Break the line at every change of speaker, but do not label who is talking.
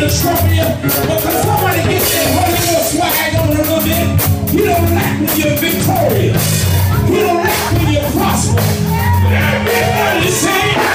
trouble you. But can somebody get that Holy Ghost swag on a little bit? He don't like when you're victorious. He don't like when you prosper. But everybody say,